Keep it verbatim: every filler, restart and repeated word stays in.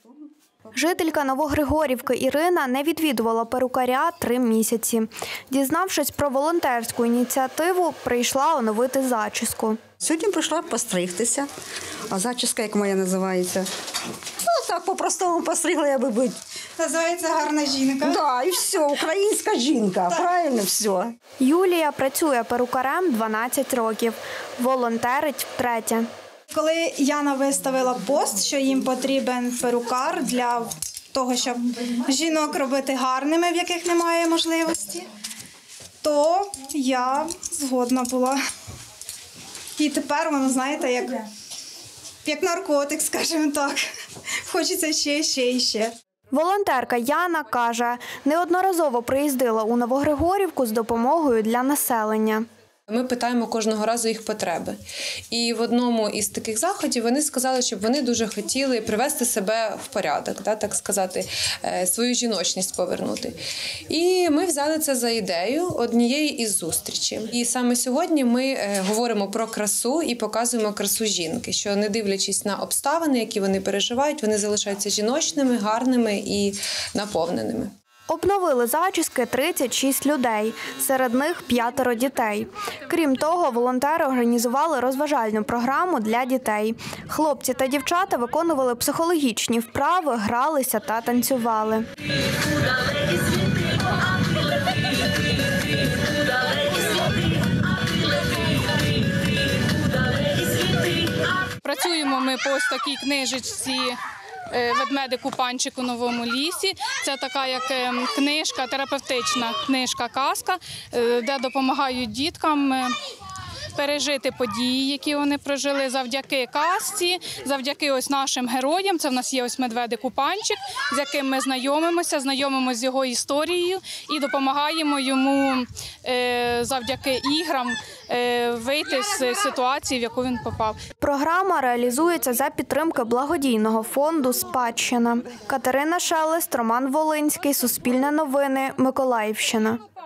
Жителька Новогригорівки Ірина не відвідувала перукаря три місяці. Дізнавшись про волонтерську ініціативу, прийшла оновити зачіску. Сьогодні прийшла постригтися, а зачіска, як моя називається, ну так по-простому постригла, я би бути. Називається гарна жінка. Так, да, і все, українська жінка, так. Правильно все. Юлія працює перукарем дванадцять років, волонтерить втретє. Коли Яна виставила пост, що їм потрібен перукар для того, щоб жінок робити гарними, в яких немає можливості, то я згодна була. І тепер воно, знаєте, як, як наркотик, скажімо так. Хочеться ще, ще і ще. Волонтерка Яна каже, неодноразово приїздила у Новогригорівку з допомогою для населення. Ми питаємо кожного разу їх потреби. І в одному із таких заходів вони сказали, щоб вони дуже хотіли привести себе в порядок, так сказати, свою жіночність повернути. І ми взяли це за ідею однієї із зустрічей. І саме сьогодні ми говоримо про красу і показуємо красу жінки, що не дивлячись на обставини, які вони переживають, вони залишаються жіночними, гарними і наповненими. Обновили зачіски тридцять шість людей, серед них п'ятеро дітей. Крім того, волонтери організували розважальну програму для дітей. Хлопці та дівчата виконували психологічні вправи, гралися та танцювали. Працюємо ми по ось такій книжечці «Ведмедику Панчик у новому лісі». Це така як книжка, терапевтична книжка-казка, де допомагають діткам пережити події, які вони прожили завдяки казці, завдяки ось нашим героям. Це в нас є ось медведик Панчик, з яким ми знайомимося, знайомимося з його історією і допомагаємо йому завдяки іграм вийти з ситуації, в яку він попав. Програма реалізується за підтримки благодійного фонду «Спадщина». Катерина Шелест, Роман Волинський, Суспільне новини, Миколаївщина.